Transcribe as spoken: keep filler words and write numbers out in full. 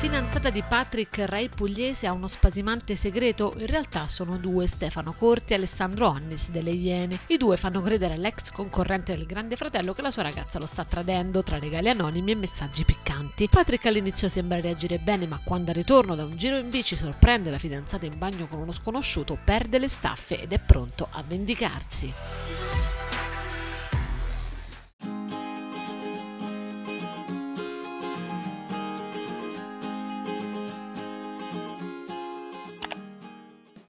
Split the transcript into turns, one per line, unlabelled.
fidanzata di Patrick, Ray Pugliese, ha uno spasimante segreto? In realtà sono due, Stefano Corti e Alessandro Annis delle Iene. I due fanno credere all'ex concorrente del Grande Fratello che la sua ragazza lo sta tradendo tra regali anonimi e messaggi piccanti. Patrick all'inizio sembra reagire bene, ma quando al ritorno da un giro in bici sorprende la fidanzata in bagno con uno sconosciuto, perde le staffe ed è pronto a vendicarsi.